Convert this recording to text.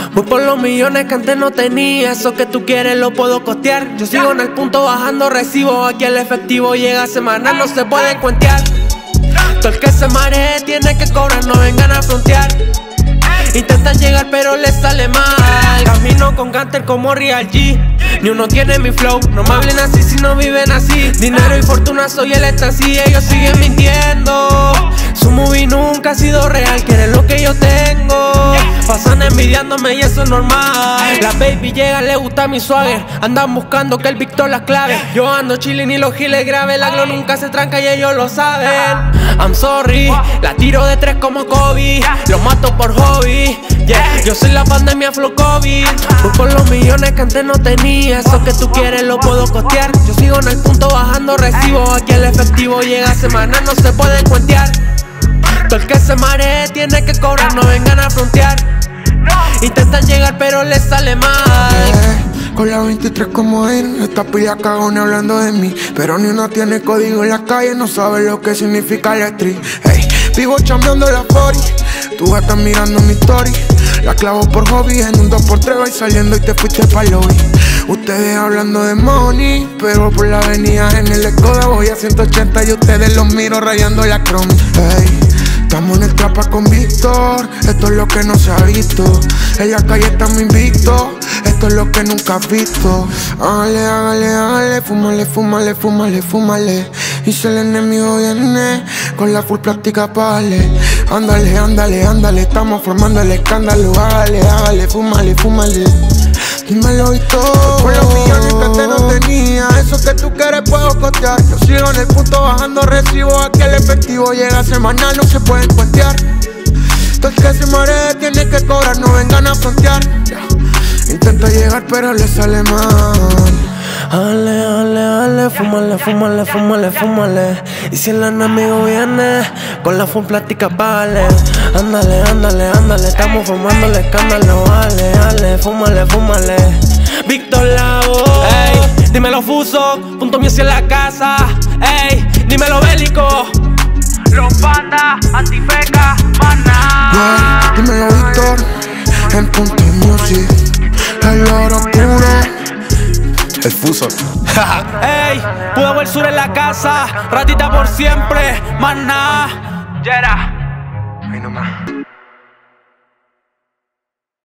Voy por los millones que antes no tenía. Eso que tú quieres lo puedo costear. Yo sigo en el punto bajando recibo. Aquí el efectivo llega semanal, no se puede cuentear. Todo el que se maree tiene que cobrar, no vengan a frontear. Intentan llegar pero les sale mal. Camino con Gunter como Real G. Ni uno tiene mi flow, no me hablen así si no viven así. Dinero y fortuna soy el éxtasis, ellos siguen mintiendo. Su movie nunca ha sido real, quieren lo que yo tengo. Pasan envidiándome y eso es normal. La baby llega, le gusta mi swagger. Andan buscando que el Víctor las clave. Yo ando chillin' y los giles grave. La Glo nunca se tranca y ellos lo saben. I'm sorry, la tiro de 3 como Kobe. Lo mato por hobby, yeah. Yo soy la pandemia flow COVID. Voy por los millones que antes no tenía. Eso que tú quieres lo puedo costear. Yo sigo en el punto bajando recibo. Aquí el efectivo llega semanal, no se puede cuentear. Todo el que se maree tiene que cobrar, no vengan a frontear. Intentan llegar pero les sale mal. Con la 23 como él, esta pilla cagona hablando de mí. Pero ni uno tiene código en la calle, no sabe lo que significa el street. Hey, vivo chambeando la 40, tú estás mirando mi story. La clavo por hobby, en un 2x3 vais saliendo y te fuiste pa'l lobby. Ustedes hablando de money, pero por la avenida en el Escoda voy a 180 y ustedes los miro rayando la chrome. Hey, estamos en el trapa con Víctor, esto es lo que no se ha visto. En la calle estamos invictos, esto es lo que nunca has visto. Hágale, hágale, hágale, fúmale, fúmale, fúmale, fúmale. Y si el enemigo viene, con la full práctica pa'le. Ándale, ándale, ándale, estamos formando el escándalo. Hágale, hágale, fúmale, fúmale. Dímelo y todo. Por los millones que antes no tenía, eso que tú quieres puedo costear. Yo sigo en el punto bajando recibo. Aquí el efectivo llega semanal, no se pueden cuentear. Todo el que se maree tiene que cobrar, no vengan a frontear. Intenta llegar pero le sale mal. Ale, ale, ale, fúmale, fúmale, fúmale, fúmale. Y si el enemigo viene, con la full plática vale. Ándale, ándale, ándale, estamos formando el escándalo. Ale, ale, fúmale, fúmale. Víctor la voz. Ey, dímelo Fuso, punto mío si en la casa. Ey, dímelo Bélico. Los pandas, antifeca, maná. Yeah, dímelo Víctor, en punto music. El oro puro. El Fuso. Ey, Pudahuel Sur en la casa. Ratita por siempre, maná. Yera. Ahí nomás.